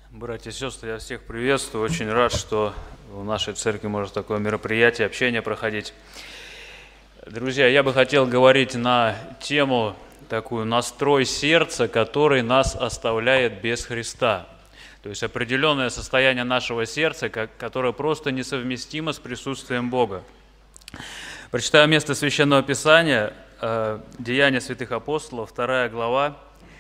Братья и сестры, я всех приветствую. Очень рад, что в нашей церкви может такое мероприятие, общение проходить. Друзья, я бы хотел говорить на тему такую «Настрой сердца, который нас оставляет без Христа». То есть определенное состояние нашего сердца, которое просто несовместимо с присутствием Бога. Прочитаю место Священного Писания, Деяния святых апостолов, 2 глава,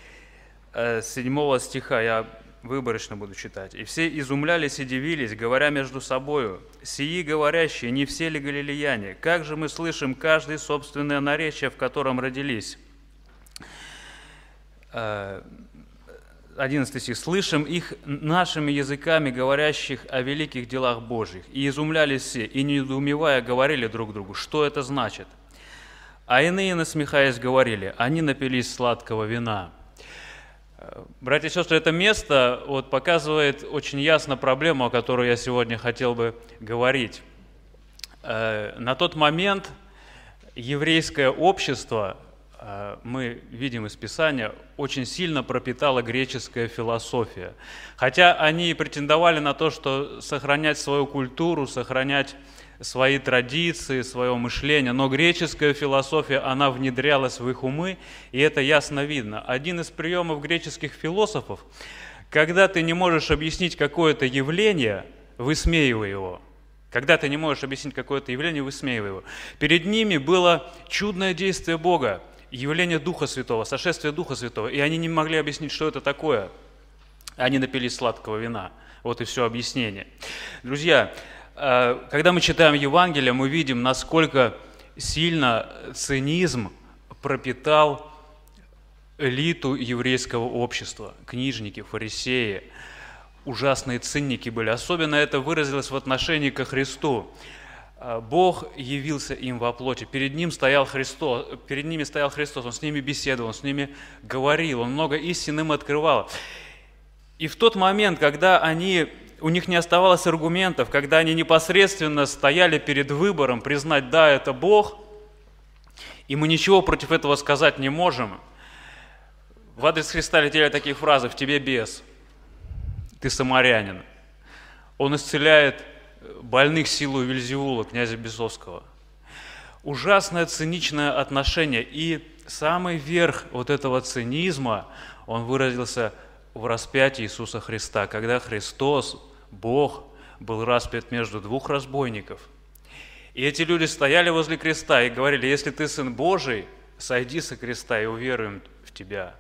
7 стиха. Я выборочно буду читать. «И все изумлялись и дивились, говоря между собою: сии говорящие, не все ли галилеяне? Как же мы слышим каждый собственное наречие, в котором родились?» 11 стих. «Слышим их нашими языками, говорящих о великих делах Божьих. И изумлялись все, и недоумевая говорили друг другу, что это значит. А иные, насмехаясь, говорили: они напились сладкого вина». Братья и сестры, это место показывает очень ясно проблему, о которой я сегодня хотел бы говорить. На тот момент еврейское общество, мы видим из Писания, очень сильно пропитала греческая философия. Хотя они претендовали на то, что сохранять свою культуру, сохранять свои традиции, свое мышление, но греческая философия, она внедрялась в их умы, и это ясно видно. Один из приемов греческих философов, когда ты не можешь объяснить какое-то явление, высмеивай его. Когда ты не можешь объяснить какое-то явление, высмеивай его. Перед ними было чудное действие Бога, явление Духа Святого, сошествие Духа Святого, и они не могли объяснить, что это такое. Они напились сладкого вина. Вот и все объяснение. Друзья, когда мы читаем Евангелие, мы видим, насколько сильно цинизм пропитал элиту еврейского общества. Книжники, фарисеи, ужасные цинники были. Особенно это выразилось в отношении ко Христу. Бог явился им во плоти. Перед ними стоял Христос, Он с ними беседовал, Он с ними говорил, Он много истин им открывал. И в тот момент, когда у них не оставалось аргументов, когда они непосредственно стояли перед выбором признать: да, это Бог, и мы ничего против этого сказать не можем, в адрес Христа летели такие фразы: «В тебе бес, ты самарянин». Он исцеляет больных силой Вельзевула, князя Бесовского. Ужасное циничное отношение. И самый верх этого цинизма, он выразился в распятии Иисуса Христа, когда Христос, Бог, был распят между двух разбойников. И эти люди стояли возле креста и говорили: если ты Сын Божий, сойди со креста и уверуем в тебя.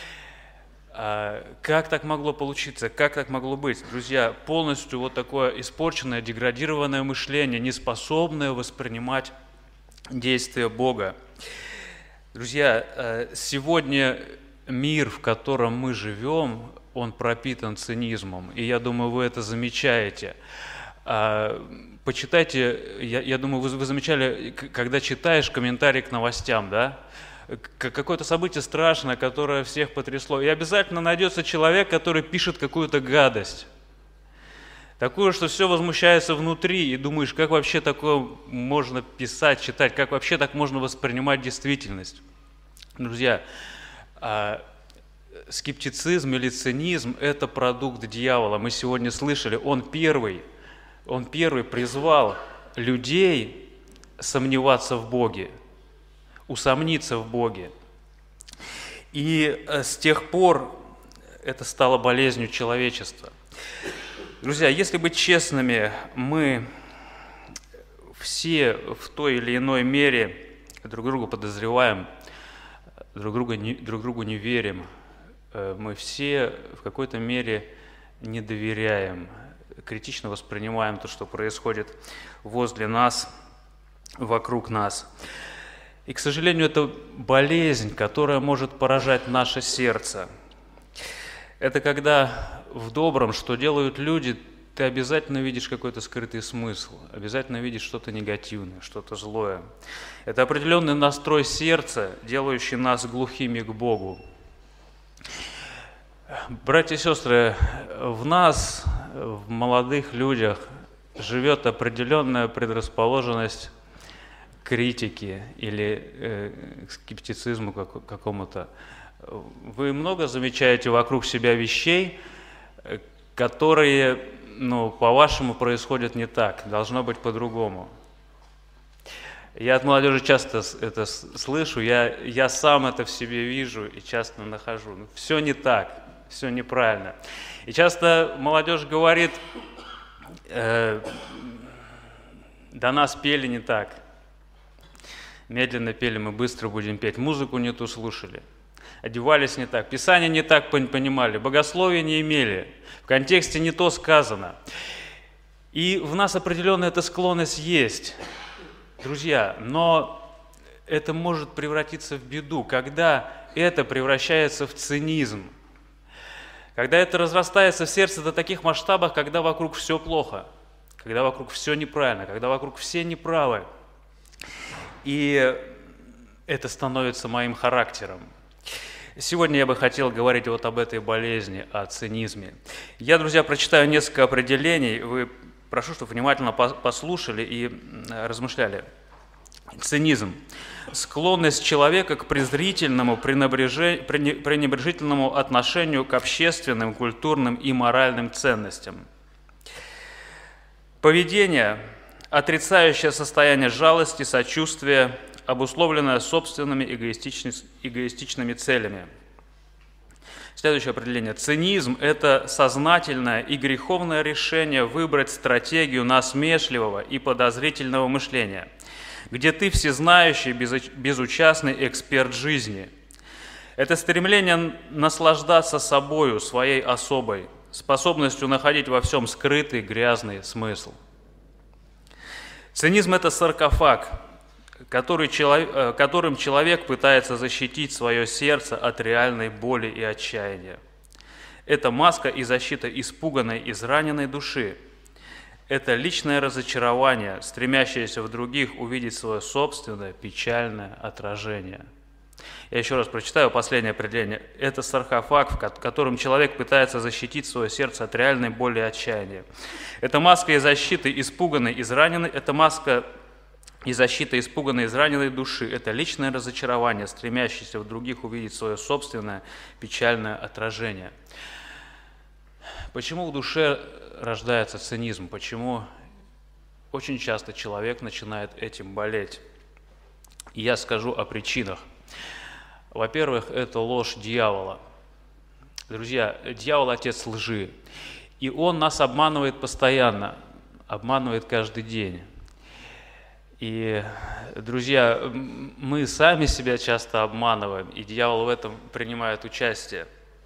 Как так могло получиться? Как так могло быть? Друзья, полностью такое испорченное, деградированное мышление, неспособное воспринимать действия Бога. Друзья, сегодня мир, в котором мы живем, он пропитан цинизмом, и я думаю, вы это замечаете. Почитайте, я думаю, вы замечали, когда читаешь комментарии к новостям, да? Какое-то событие страшное, которое всех потрясло, и обязательно найдется человек, который пишет какую-то гадость, такую, что все возмущается внутри, и думаешь, как вообще такое можно писать, читать, как вообще так можно воспринимать действительность. Друзья, скептицизм или цинизм – это продукт дьявола. Мы сегодня слышали, он первый призвал людей сомневаться в Боге, усомниться в Боге. И с тех пор это стало болезнью человечества. Друзья, если быть честными, мы все в той или иной мере друг друга подозреваем, друг другу не верим. Мы все в какой-то мере не доверяем, критично воспринимаем то, что происходит возле нас, вокруг нас. И, к сожалению, это болезнь, которая может поражать наше сердце. Это когда в добром, что делают люди, ты обязательно видишь какой-то скрытый смысл, обязательно видишь что-то негативное, что-то злое. Это определенный настрой сердца, делающий нас глухими к Богу. Братья и сестры, в нас, в молодых людях, живет определенная предрасположенность к критике или к скептицизму какому-то. Вы много замечаете вокруг себя вещей, которые, по-вашему, происходят не так, должно быть по-другому. Я от молодежи часто это слышу, я сам это в себе вижу и часто нахожу. Все не так, все неправильно. И часто молодежь говорит, до нас пели не так. Медленно пели, мы быстро будем петь. Музыку не ту слушали. Одевались не так. Писание не так понимали. Богословие не имели. В контексте не то сказано. И в нас определенная эта склонность есть, друзья. Но это может превратиться в беду, когда это превращается в цинизм. Когда это разрастается в сердце до таких масштабов, когда вокруг все плохо. Когда вокруг все неправильно. Когда вокруг все неправы. И это становится моим характером. Сегодня я бы хотел говорить вот об этой болезни, о цинизме. Я, друзья, прочитаю несколько определений. Прошу, чтобы внимательно послушали и размышляли. Цинизм – склонность человека к презрительному, пренебрежительному отношению к общественным, культурным и моральным ценностям. Поведение – отрицающее состояние жалости, сочувствия, обусловленное собственными эгоистичными целями. Следующее определение. Цинизм – это сознательное и греховное решение выбрать стратегию насмешливого и подозрительного мышления, где ты всезнающий, безучастный эксперт жизни. Это стремление наслаждаться собою, своей особой, способностью находить во всем скрытый, грязный смысл. Цинизм – это саркофаг, которым человек пытается защитить свое сердце от реальной боли и отчаяния. Это маска и защита испуганной, израненной души. Это личное разочарование, стремящееся в других увидеть свое собственное печальное отражение. Я еще раз прочитаю последнее определение. Это саркофаг, которым человек пытается защитить свое сердце от реальной боли и отчаяния. Это маска и защита испуганной, израненной. Это маска и защита испуганной, израненной души. Это личное разочарование, стремящееся в других увидеть свое собственное печальное отражение. Почему в душе рождается цинизм? Почему очень часто человек начинает этим болеть? И я скажу о причинах. Во-первых, это ложь дьявола. Друзья, дьявол – отец лжи. И он нас обманывает постоянно, обманывает каждый день. И, друзья, мы сами себя часто обманываем, и дьявол в этом принимает участие.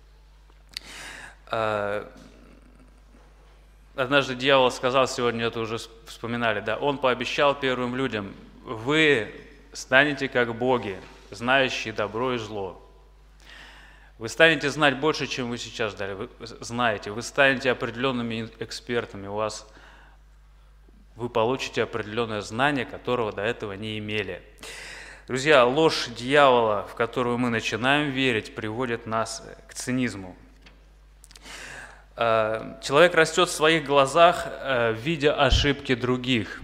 Однажды дьявол сказал, сегодня это уже вспоминали, да, он пообещал первым людям: вы станете как боги, знающие добро и зло. Вы станете знать больше, чем вы сейчас знаете. Вы станете определенными экспертами. Вы получите определенное знание, которого до этого не имели. Друзья, ложь дьявола, в которую мы начинаем верить, приводит нас к цинизму. Человек растет в своих глазах, видя ошибки других.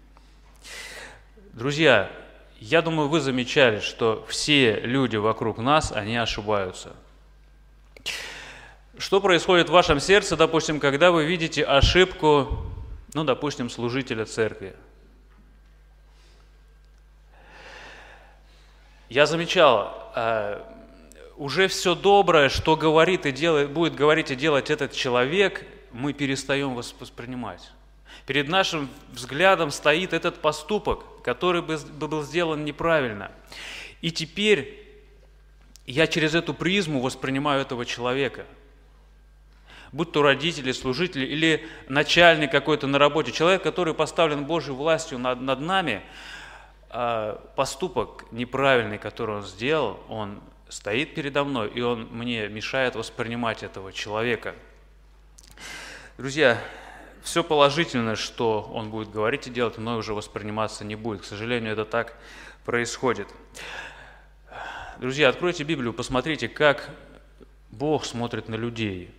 Друзья, я думаю, вы замечали, что все люди вокруг нас, они ошибаются. Что происходит в вашем сердце, допустим, когда вы видите ошибку, допустим, служителя церкви? Я замечал, уже все доброе, что говорит и делает, будет говорить и делать этот человек, мы перестаем воспринимать. Перед нашим взглядом стоит этот поступок, который бы был сделан неправильно. И теперь я через эту призму воспринимаю этого человека. Будь то родители, служители или начальник какой-то на работе, человек, который поставлен Божьей властью над нами, поступок неправильный, который он сделал, он стоит передо мной, и он мне мешает воспринимать этого человека. Друзья, все положительное, что он будет говорить и делать, мной уже восприниматься не будет. К сожалению, это так происходит. Друзья, откройте Библию, посмотрите, как Бог смотрит на людей.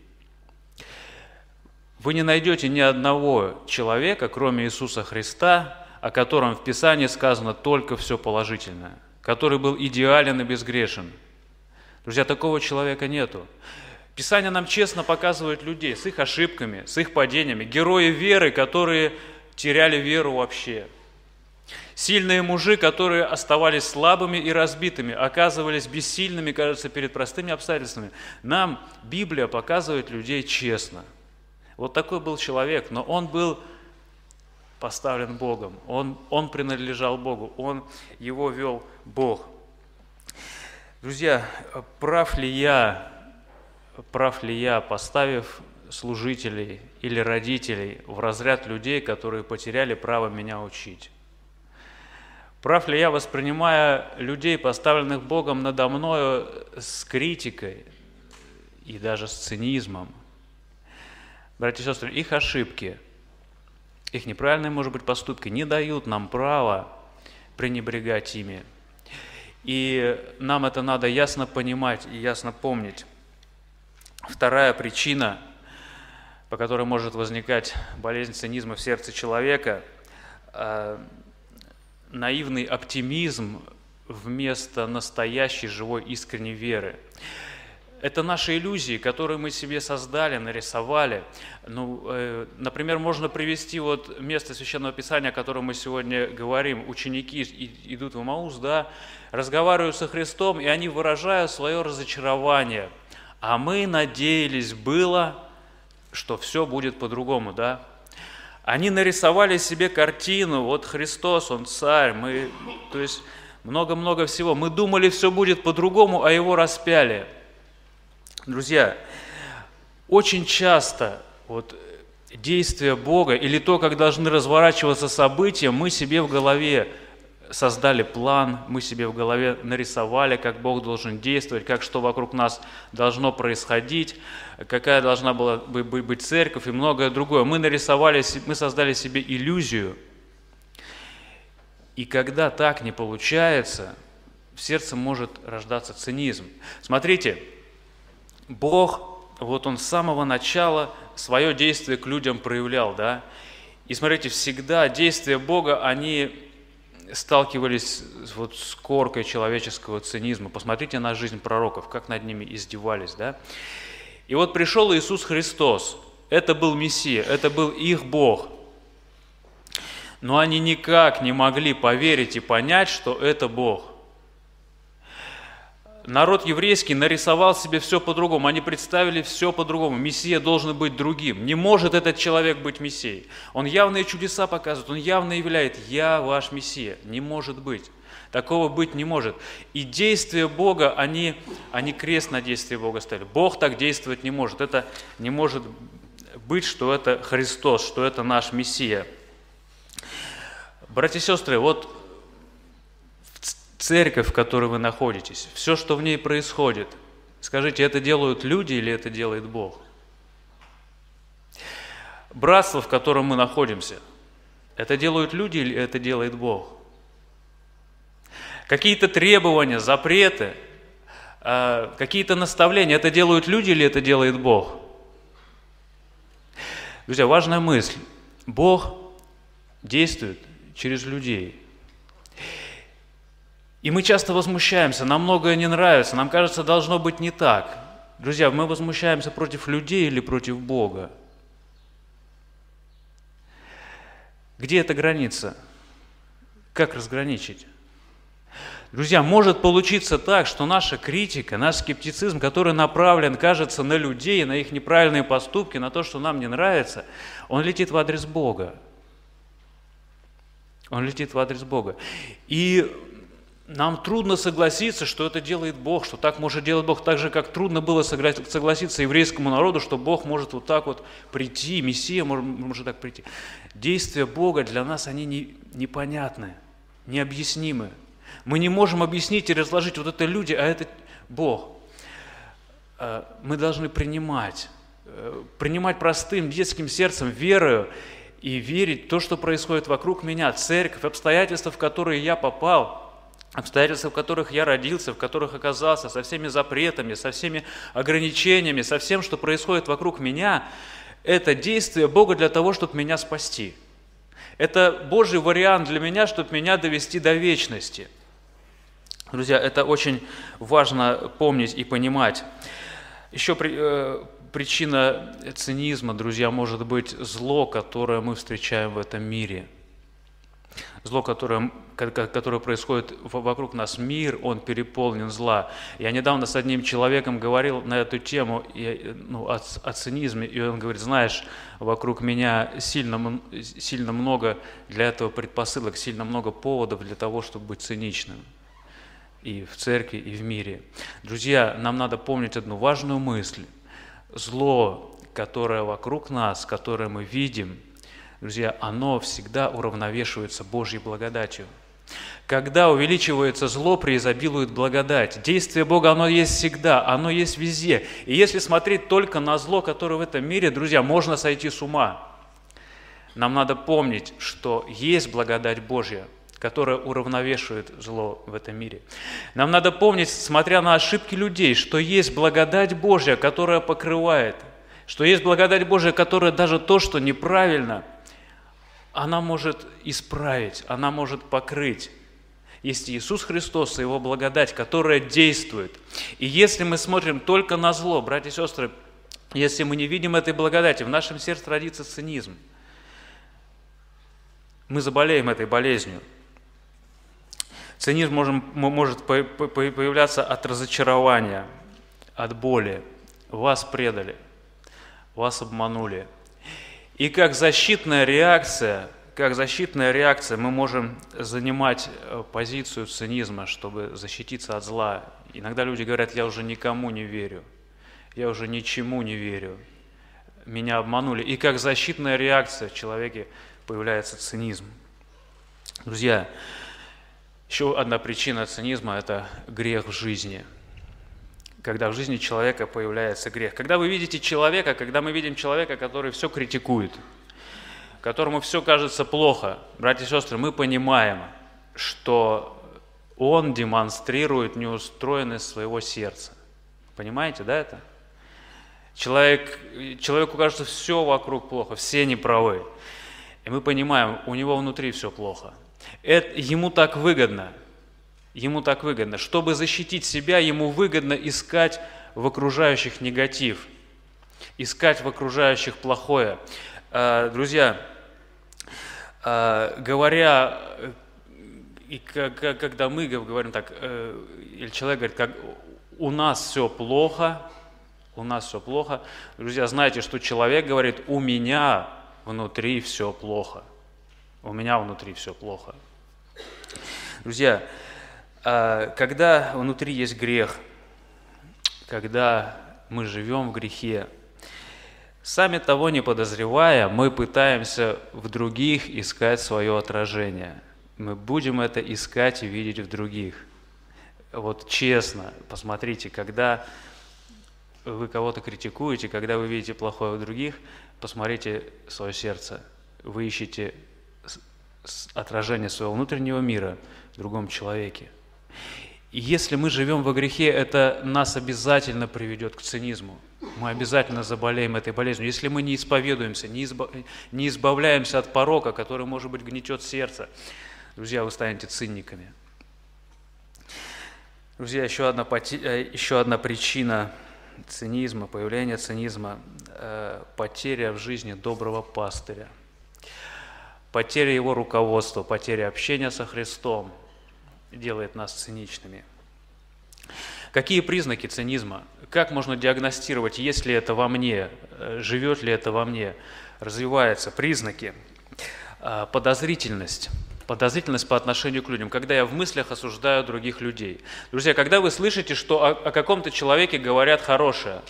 Вы не найдете ни одного человека, кроме Иисуса Христа, о котором в Писании сказано только все положительное, который был идеален и безгрешен. Друзья, такого человека нету. Писание нам честно показывает людей с их ошибками, с их падениями, герои веры, которые теряли веру вообще. Сильные мужи, которые оставались слабыми и разбитыми, оказывались бессильными, кажется, перед простыми обстоятельствами. Нам Библия показывает людей честно. Вот такой был человек, но он был поставлен Богом, он принадлежал Богу, его вел Бог. Друзья, прав ли я, поставив служителей или родителей в разряд людей, которые потеряли право меня учить? Прав ли я, воспринимая людей, поставленных Богом надо мною, с критикой и даже с цинизмом? Братья и сестры, их ошибки, их неправильные, может быть, поступки не дают нам права пренебрегать ими. И нам это надо ясно понимать и ясно помнить. Вторая причина, по которой может возникать болезнь цинизма в сердце человека, наивный оптимизм вместо настоящей, живой, искренней веры. Это наши иллюзии, которые мы себе создали, нарисовали. Например, можно привести место Священного Писания, о котором мы сегодня говорим. Ученики идут в Эмаус, разговаривают со Христом, и они выражают свое разочарование. А мы надеялись было, что все будет по-другому, Они нарисовали себе картину, вот Христос, Он царь, то есть много-много всего. Мы думали, все будет по-другому, а Его распяли. Друзья, очень часто действия Бога или то, как должны разворачиваться события, мы себе в голове создали план, мы себе в голове нарисовали, как Бог должен действовать, как что вокруг нас должно происходить, какая должна была быть церковь и многое другое. Мы создали себе иллюзию. И когда так не получается, в сердце может рождаться цинизм. Смотрите, Бог, Он с самого начала свое действие к людям проявлял, И смотрите, всегда действия Бога, они сталкивались с коркой человеческого цинизма. Посмотрите на жизнь пророков, как над ними издевались, И пришел Иисус Христос. Это был Мессия, это был их Бог. Но они никак не могли поверить и понять, что это Бог. Народ еврейский нарисовал себе все по-другому, они представили все по-другому. Мессия должен быть другим. Не может этот человек быть Мессией. Он явные чудеса показывает, он явно являет: «Я ваш Мессия». Не может быть. Такого быть не может. И действия Бога, они крест на действие Бога ставили. Бог так действовать не может. Это не может быть, что это Христос, что это наш Мессия. Братья и сестры, церковь, в которой вы находитесь, все, что в ней происходит, скажите, это делают люди или это делает Бог? Братство, в котором мы находимся, это делают люди или это делает Бог? Какие-то требования, запреты, какие-то наставления, это делают люди или это делает Бог? Друзья, важная мысль. Бог действует через людей. И мы часто возмущаемся, нам многое не нравится, нам кажется, должно быть не так. Друзья, мы возмущаемся против людей или против Бога? Где эта граница? Как разграничить? Друзья, может получиться так, что наша критика, наш скептицизм, который направлен, кажется, на людей, на их неправильные поступки, на то, что нам не нравится, он летит в адрес Бога. Он летит в адрес Бога. И нам трудно согласиться, что это делает Бог, что так может делать Бог, так же, как трудно было согласиться еврейскому народу, что Бог может так прийти, Мессия может так прийти. Действия Бога для нас, они непонятны, необъяснимы. Мы не можем объяснить и разложить, это люди, а это Бог. Мы должны принимать простым детским сердцем, верою, и верить в то, что происходит вокруг меня, церковь, обстоятельства, в которые я попал, обстоятельства, в которых я родился, в которых оказался, со всеми запретами, со всеми ограничениями, со всем, что происходит вокруг меня, это действие Бога для того, чтобы меня спасти. Это Божий вариант для меня, чтобы меня довести до вечности. Друзья, это очень важно помнить и понимать. Еще причина цинизма, друзья, может быть зло, которое мы встречаем в этом мире. Зло, которое происходит вокруг нас, мир, он переполнен зла. Я недавно с одним человеком говорил на эту тему о цинизме, и он говорит: знаешь, вокруг меня сильно много для этого предпосылок, сильно много поводов для того, чтобы быть циничным. И в церкви, и в мире. Друзья, нам надо помнить одну важную мысль. Зло, которое вокруг нас, которое мы видим, друзья, оно всегда уравновешивается Божьей благодатью. Когда увеличивается зло, преизобилует благодать. Действие Бога, оно есть всегда, оно есть везде. И если смотреть только на зло, которое в этом мире, друзья, можно сойти с ума. Нам надо помнить, что есть благодать Божья, которая уравновешивает зло в этом мире. Нам надо помнить, смотря на ошибки людей, что есть благодать Божья, которая покрывает, что есть благодать Божья, которая даже то, что неправильно, она может исправить, она может покрыть. Есть Иисус Христос и Его благодать, которая действует. И если мы смотрим только на зло, братья и сестры, если мы не видим этой благодати, в нашем сердце родится цинизм. Мы заболеем этой болезнью. Цинизм может появляться от разочарования, от боли. Вас предали, вас обманули. И как защитная реакция мы можем занимать позицию цинизма, чтобы защититься от зла. Иногда люди говорят: я уже никому не верю, я уже ничему не верю, меня обманули. И как защитная реакция в человеке появляется цинизм. Друзья, еще одна причина цинизма – это грех в жизни. Когда в жизни человека появляется грех. Когда мы видим человека, который все критикует, которому все кажется плохо, братья и сестры, мы понимаем, что он демонстрирует неустроенность своего сердца. Понимаете, да, это? Человеку кажется, все вокруг плохо, все неправы. И мы понимаем, у него внутри все плохо. Ему так выгодно. Чтобы защитить себя, ему выгодно искать в окружающих негатив, искать в окружающих плохое. Друзья, когда мы говорим так, или человек говорит, как у нас все плохо, друзья, знаете, что человек говорит: у меня внутри все плохо. У меня внутри все плохо. Друзья, когда внутри есть грех, когда мы живем в грехе, сами того не подозревая, мы пытаемся в других искать свое отражение. Мы будем это искать и видеть в других. Вот честно, посмотрите, когда вы кого-то критикуете, когда вы видите плохое в других, посмотрите свое сердце. Вы ищете отражение своего внутреннего мира в другом человеке. И если мы живем во грехе, это нас обязательно приведет к цинизму. Мы обязательно заболеем этой болезнью. Если мы не исповедуемся, не избавляемся от порока, который, может быть, гнетет сердце, друзья, вы станете цинниками. Друзья, еще одна причина цинизма, появления цинизма – потеря в жизни доброго пастыря. Потеря его руководства, потеря общения со Христом делает нас циничными. Какие признаки цинизма? Как можно диагностировать, есть ли это во мне, живет ли это во мне, развиваются признаки? Подозрительность по отношению к людям, когда я в мыслях осуждаю других людей. Друзья, когда вы слышите, что о каком-то человеке говорят хорошее,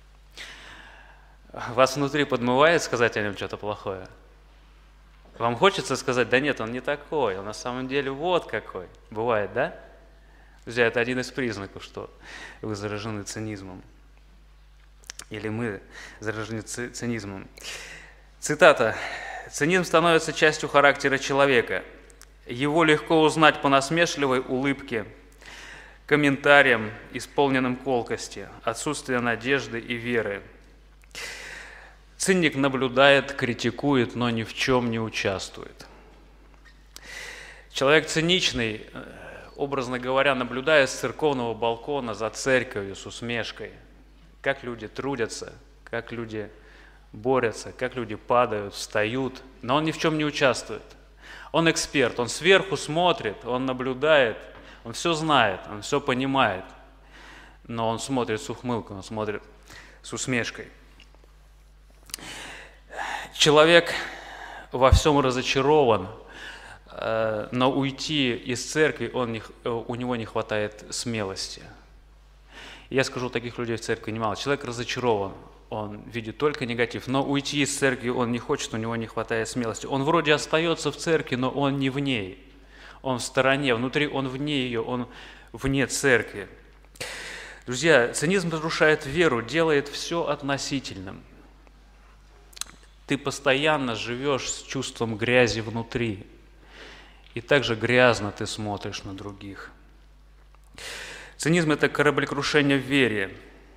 вас внутри подмывает сказать о нем что-то плохое? Вам хочется сказать: да нет, он не такой, он на самом деле вот какой. Бывает, да? Друзья, это один из признаков, что вы заражены цинизмом. Или мы заражены цинизмом. Цитата. «Цинизм становится частью характера человека. Его легко узнать по насмешливой улыбке, комментариям, исполненным колкости, отсутствию надежды и веры. Циник наблюдает, критикует, но ни в чем не участвует». Человек циничный, образно говоря, наблюдая с церковного балкона за церковью с усмешкой, как люди трудятся, как люди борются, как люди падают, встают, но он ни в чем не участвует. Он эксперт, он сверху смотрит, он наблюдает, он все знает, он все понимает, но он смотрит с ухмылкой, он смотрит с усмешкой. Человек во всем разочарован, но уйти из церкви у него не хватает смелости. Я скажу, таких людей в церкви немало. Человек разочарован, он видит только негатив, но уйти из церкви он не хочет, у него не хватает смелости. Он вроде остается в церкви, но он не в ней. Он в стороне, внутри он вне ее, он вне церкви. Друзья, цинизм разрушает веру, делает все относительным. Ты постоянно живешь с чувством грязи внутри, и также грязно ты смотришь на других. Цинизм – это кораблекрушение в вере.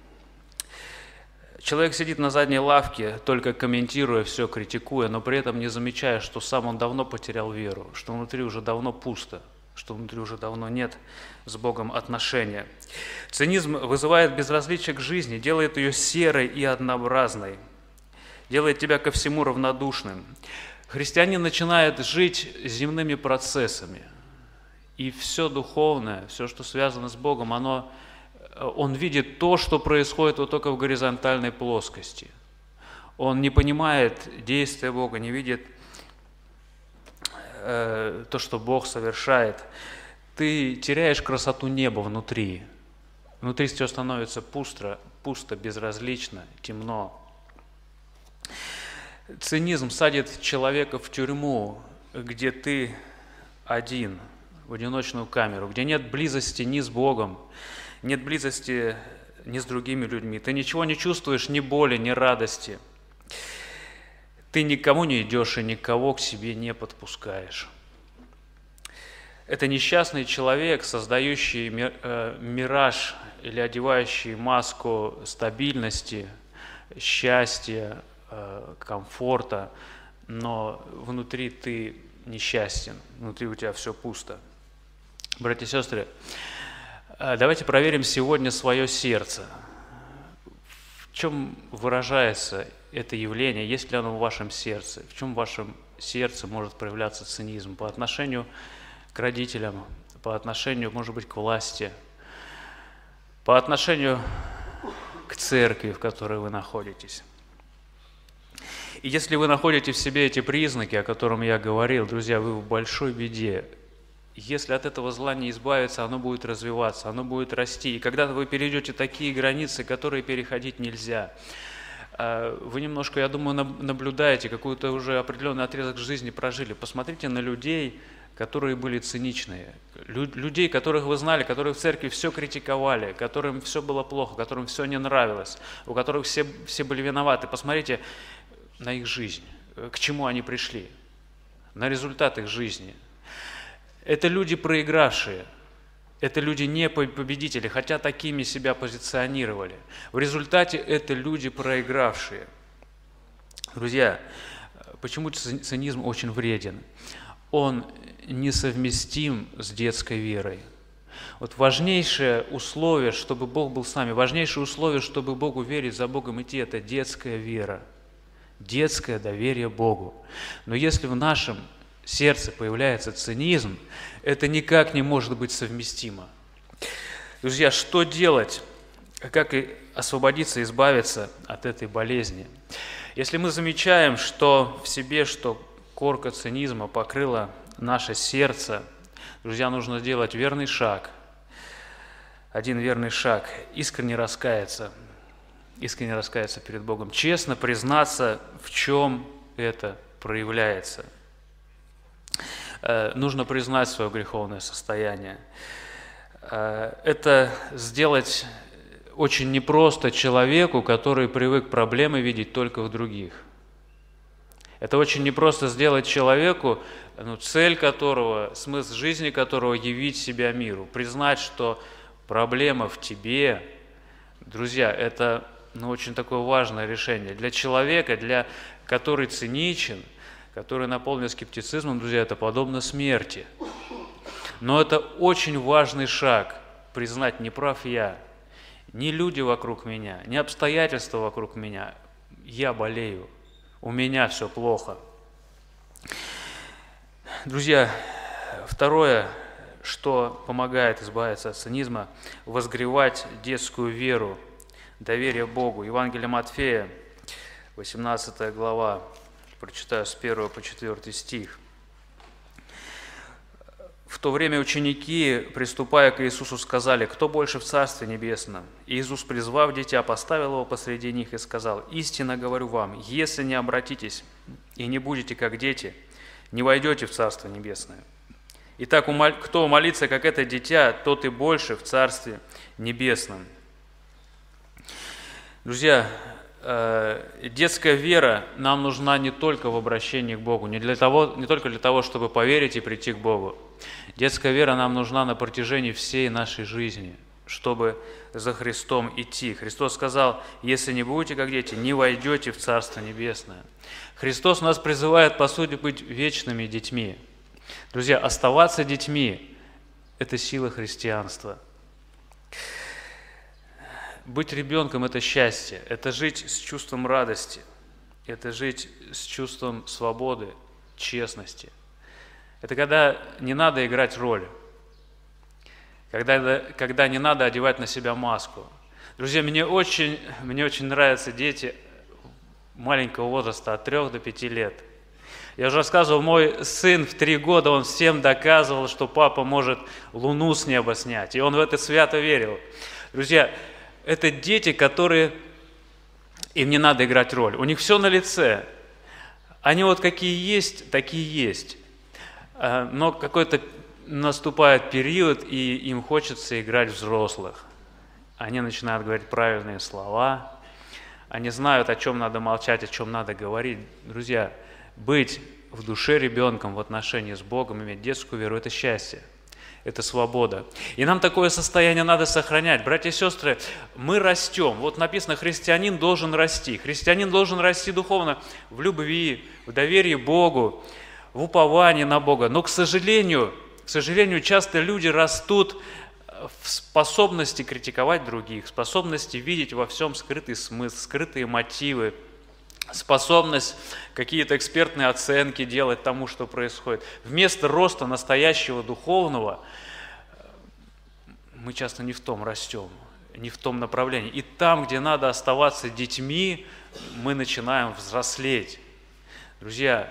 Человек сидит на задней лавке, только комментируя все, критикуя, но при этом не замечая, что сам он давно потерял веру, что внутри уже давно пусто, что внутри уже давно нет с Богом отношения. Цинизм вызывает безразличие к жизни, делает ее серой и однообразной, делает тебя ко всему равнодушным. Христианин начинает жить земными процессами, и все духовное, все, что связано с Богом, он видит то, что происходит вот только в горизонтальной плоскости. Он не понимает действия Бога, не видит то, что Бог совершает. Ты теряешь красоту неба внутри. Внутри все становится пусто, безразлично, темно. Цинизм садит человека в тюрьму, где ты один, в одиночную камеру, где нет близости ни с Богом, нет близости ни с другими людьми. Ты ничего не чувствуешь, ни боли, ни радости. Ты никому не идешь и никого к себе не подпускаешь. Это несчастный человек, создающий мираж или одевающий маску стабильности, счастья, комфорта, но внутри ты несчастен, внутри у тебя все пусто. Братья и сестры, давайте проверим сегодня свое сердце. В чем выражается это явление, есть ли оно в вашем сердце? В чем в вашем сердце может проявляться цинизм? По отношению к родителям, по отношению, может быть, к власти, по отношению к церкви, в которой вы находитесь. И если вы находите в себе эти признаки, о которых я говорил, друзья, вы в большой беде. Если от этого зла не избавиться, оно будет развиваться, оно будет расти. И когда вы перейдете такие границы, которые переходить нельзя, вы немножко, я думаю, наблюдаете, какой-то уже определенный отрезок жизни прожили. Посмотрите на людей, которые были циничные, людей, которых вы знали, которые в церкви все критиковали, которым все было плохо, которым все не нравилось, у которых все были виноваты. Посмотрите на их жизнь, к чему они пришли, на результат их жизни. Это люди проигравшие, это люди не победители, хотя такими себя позиционировали. В результате это люди проигравшие. Друзья, почему цинизм очень вреден? Он несовместим с детской верой. Вот важнейшее условие, чтобы Бог был с нами, важнейшее условие, чтобы Богу верить, за Богом идти, это детская вера, детское доверие Богу. Но если в нашем сердце появляется цинизм, это никак не может быть совместимо. Друзья, что делать? Как освободиться, избавиться от этой болезни? Если мы замечаем, что в себе, что корка цинизма покрыла наше сердце, друзья, нужно сделать верный шаг, один верный шаг, искренне раскаяться перед Богом, честно признаться, в чем это проявляется. Нужно признать свое греховное состояние. Это сделать очень непросто человеку, который привык проблемы видеть только в других. Это очень непросто сделать человеку, цель которого, смысл жизни которого явить себя миру, признать, что проблема в тебе. Друзья, это очень такое важное решение. Для человека, который циничен, который наполнен скептицизмом, друзья, это подобно смерти. Но это очень важный шаг, признать, не прав я, ни люди вокруг меня, ни обстоятельства вокруг меня. Я болею, у меня все плохо. Друзья, второе, что помогает избавиться от цинизма, возгревать детскую веру, доверие Богу. Евангелие Матфея, 18 глава, прочитаю с 1 по 4 стих. В то время ученики, приступая к Иисусу, сказали: «Кто больше в Царстве Небесном?» Иисус, призвав дитя, поставил его посреди них и сказал: «Истинно говорю вам, если не обратитесь и не будете как дети, не войдете в Царство Небесное. Итак, кто молится, как это дитя, тот и больше в Царстве Небесном». Друзья, детская вера нам нужна не только в обращении к Богу, не только для того, чтобы поверить и прийти к Богу. Детская вера нам нужна на протяжении всей нашей жизни, чтобы за Христом идти. Христос сказал: «Если не будете как дети, не войдете в Царство Небесное». Христос нас призывает, по сути, быть вечными детьми. Друзья, оставаться детьми – это сила христианства. Быть ребенком – это счастье, это жить с чувством радости, это жить с чувством свободы, честности. Это когда не надо играть роль, когда не надо одевать на себя маску. Друзья, мне очень нравятся дети маленького возраста, от 3 до 5 лет. Я уже рассказывал, мой сын в 3 года, он всем доказывал, что папа может луну с неба снять, и он в это свято верил. Друзья, это дети, им не надо играть роль, у них все на лице. Они вот какие есть, такие есть. Но какой-то наступает период, и им хочется играть взрослых. Они начинают говорить правильные слова, они знают, о чем надо молчать, о чем надо говорить. Друзья, быть в душе ребенком в отношении с Богом, иметь детскую веру – это счастье. Это свобода. И нам такое состояние надо сохранять. Братья и сестры, мы растем. Вот написано, христианин должен расти. Христианин должен расти духовно в любви, в доверии Богу, в уповании на Бога. Но, к сожалению, часто люди растут в способности критиковать других, способности видеть во всем скрытый смысл, скрытые мотивы, способность какие-то экспертные оценки делать тому, что происходит. Вместо роста настоящего духовного мы часто не в том растем, не в том направлении. И там, где надо оставаться детьми, мы начинаем взрослеть. Друзья,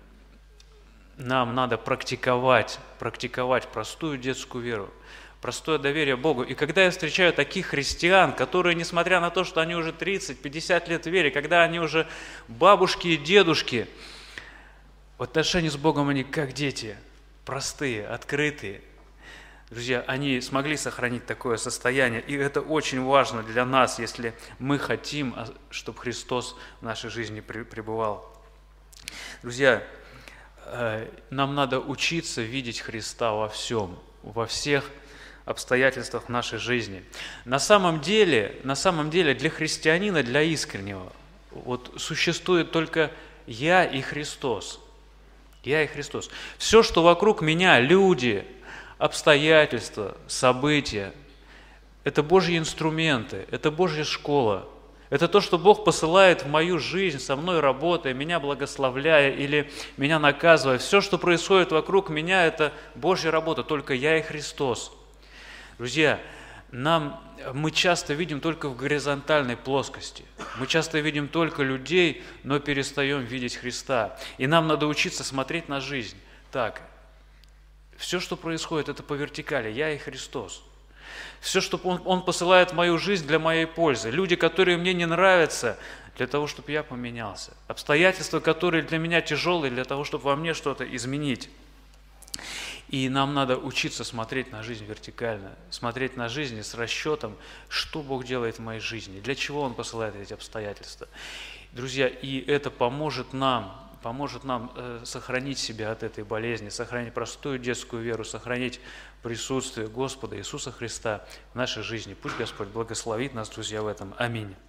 нам надо практиковать простую детскую веру, простое доверие Богу. И когда я встречаю таких христиан, которые, несмотря на то, что они уже 30-50 лет в вере, когда они уже бабушки и дедушки, в отношении с Богом они как дети, простые, открытые. Друзья, они смогли сохранить такое состояние, и это очень важно для нас, если мы хотим, чтобы Христос в нашей жизни пребывал. Друзья, нам надо учиться видеть Христа во всем, во всех обстоятельствах нашей жизни. На самом деле для христианина, для искреннего, вот существует только я и Христос. Я и Христос. Все, что вокруг меня, люди, обстоятельства, события, это Божьи инструменты, это Божья школа. Это то, что Бог посылает в мою жизнь, со мной работая, меня благословляя или меня наказывая. Все, что происходит вокруг меня, это Божья работа, только я и Христос. Друзья, мы часто видим только в горизонтальной плоскости. Мы часто видим только людей, но перестаем видеть Христа. И нам надо учиться смотреть на жизнь. Так, все, что происходит, это по вертикали, я и Христос. Все, что Он посылает в мою жизнь для моей пользы. Люди, которые мне не нравятся, для того, чтобы я поменялся. Обстоятельства, которые для меня тяжелые, для того, чтобы во мне что-то изменить. И нам надо учиться смотреть на жизнь вертикально, смотреть на жизнь с расчетом, что Бог делает в моей жизни, для чего Он посылает эти обстоятельства. Друзья, и это поможет нам сохранить себя от этой болезни, сохранить простую детскую веру, сохранить присутствие Господа Иисуса Христа в нашей жизни. Пусть Господь благословит нас, друзья, в этом. Аминь.